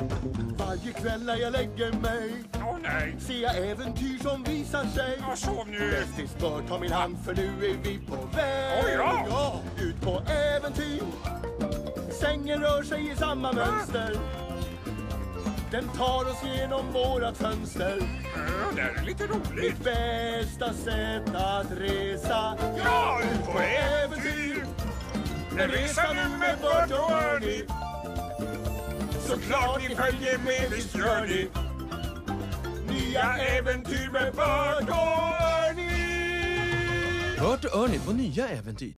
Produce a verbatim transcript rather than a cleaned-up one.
Varje kväll när jag lägger mig, Åh nej. ser jag äventyr som visar sig. Ja, sov nu. Bästis bör ta min hand för nu är vi på väg. Oj, ja. Ut på äventyr. Sängen rör sig i samma mönster. Den tar oss genom vårat fönster. Ja, det är lite roligt. Mitt bästa sätt att resa. Ja, ut på äventyr. En resa nu med Bert och Ernie. Såklart ni följer med, visst gör ni. Nya äventyr med Bert och Ernie. Bert och Ernie på nya äventyr.